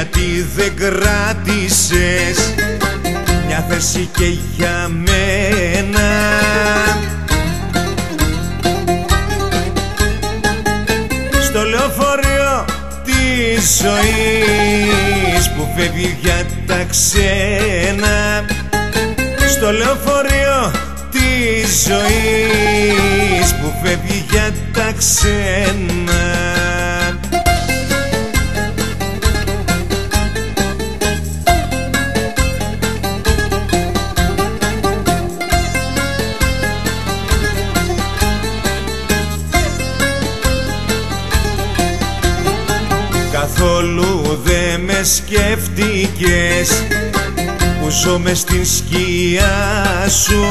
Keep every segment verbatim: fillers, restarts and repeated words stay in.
γιατί δεν κράτησες μια θέση και για μένα. Στο λεωφορείο της ζωής που φεύγει για τα ξένα, στο λεωφορείο της ζωής που φεύγει για τα ξένα. Καθόλου δε με σκέφτηκες που ζω μες στην σκιά σου.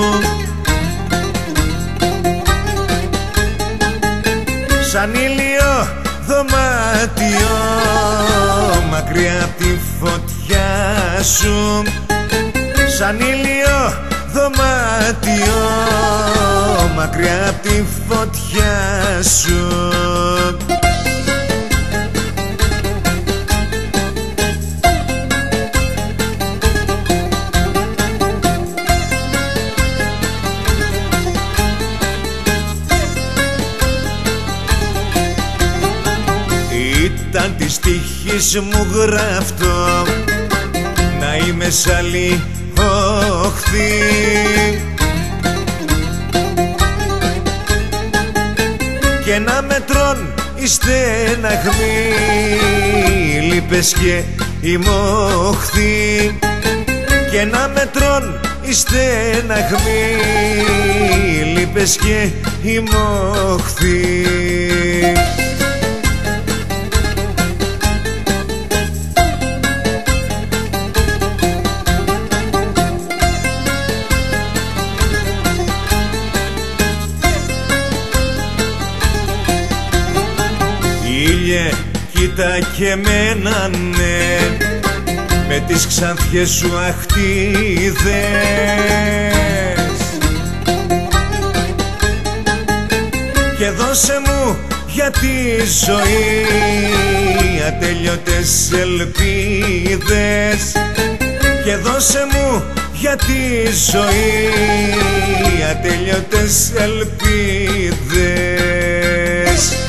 Σαν ήλιο δωμάτιο μακριά απ' τη φωτιά σου. Σαν ήλιο δωμάτιο μακριά απ' τη φωτιά σου. Ήταν της τύχης μου γραφτό να είμαι σ' άλλη όχθη. Και να με τρων οι στεναγμοί, λύπες και οι μόχθοι. Και να με τρων οι στεναγμοί, λύπες και οι μόχθοι. Ήλιε, κοίτα και εμένα, ναι, με τις ξανθιές σου αχτίδες. Και δώσε μου για τη ζωή ατέλειωτες ελπίδες. Και δώσε μου για τη ζωή ατέλειωτες ελπίδες.